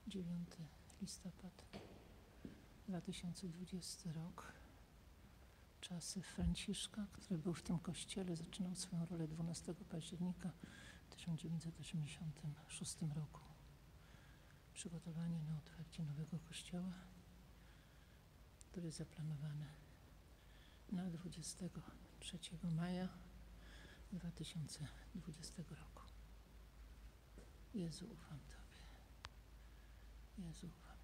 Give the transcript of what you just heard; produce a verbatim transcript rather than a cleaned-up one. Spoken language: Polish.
dziewiąty listopad dwa tysiące dwudziesty rok. Czasy Franciszka, który był w tym kościele, zaczynał swoją rolę dwunastego października tysiąc dziewięćset osiemdziesiątego szóstego roku. Przygotowanie na otwarcie nowego kościoła, który jest zaplanowany na dwudziestego trzeciego maja dwa tysiące dwudziestego roku. Jezu, ufam Tobie. Jezu, ufam